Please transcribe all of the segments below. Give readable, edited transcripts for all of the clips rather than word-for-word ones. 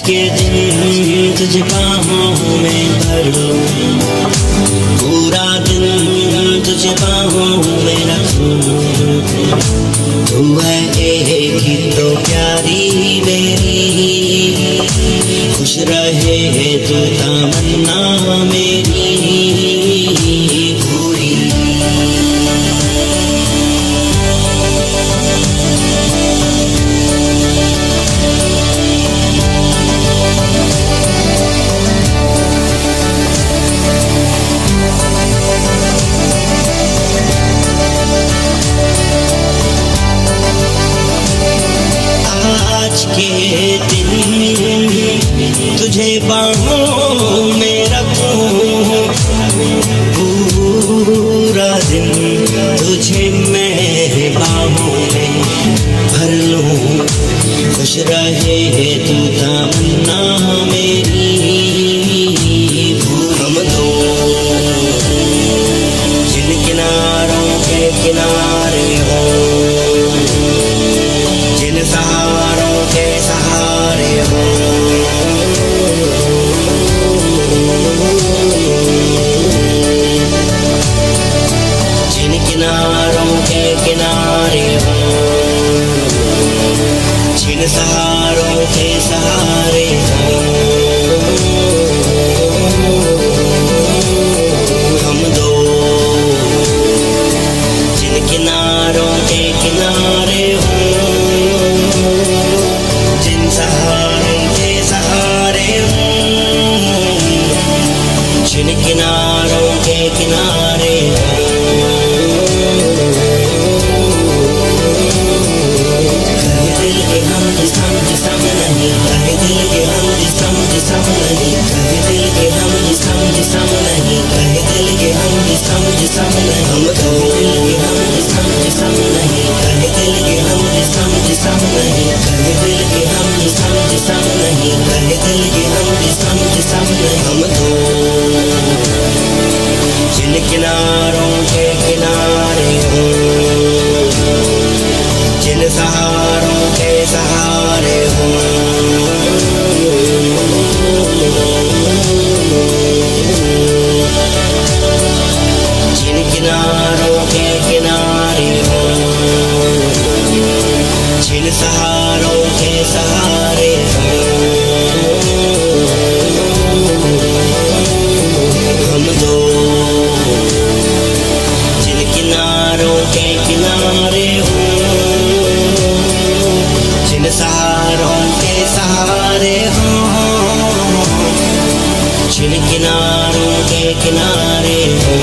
के दिन तुझे बाहों में भर लूं, पूरा दिन तुझे बाहों में रखूं। तू है एक ही तो प्यारी मेरी, खुश रहे तू तमन्ना मेरी पूरी। आज के दिन तुझे बाहों में रखूं, पूरा दिन तुझे मैं बाहों में भर लूं। खुश रहे तू तमन्ना मेरी हम दो जिन किनारों के किनारे हो, जिन सहारों के सहारे हो। जिन किनारों के किनारे हो, जिन सहारों के सहारे हो। हम दो जिन किनारों के किनारे हो, जिन सहारों के सहारे हो। जिन किनारों के किनारे हो। कहे दिल के हम जिसम जिसम नहीं, कहे दिल के हम जिसम जिसम नहीं, कहे दिल के हम जिसम जिसम नहीं, कहे दिल के हम जिसम जिसम नहीं। हम कहे दिल के हम जिसम जिसम नहीं, कहे दिल के हम जिसम जिसम नहीं, कहे दिल के हम जिसम जिसम नहीं, कहे दिल के हम जिसम जिसम नहीं। हम दो जिन किनारों के किनारे हो, जिन सहारों के सहारे हो। जिन किनारों के किनारे हो, जिन सहारों के सहारे हो। हम दो जिन किनारों के किनारे हो, जिन सहारों के सहारे हो। जिन किनारों के किनारे हो।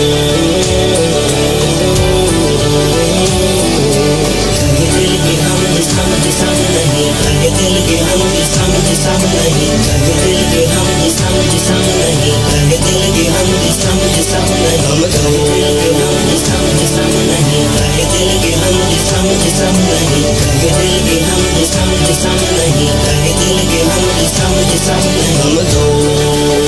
कहे दिल के हम जिसम जिसम नहीं, कहे दिल के हम जिसम जिसम नहीं, कहे दिल के हम जिसम जिसम नहीं, कहे दिल के हम जिसम जिसम नहीं। हम कहे दिल के हम जिसम जिसम नहीं, कहे दिल के हम जिसम जिसम नहीं, कहे दिल के हम जिसम जिसम नहीं, कहे दिल के हम जिसम जिसम नहीं। हम दो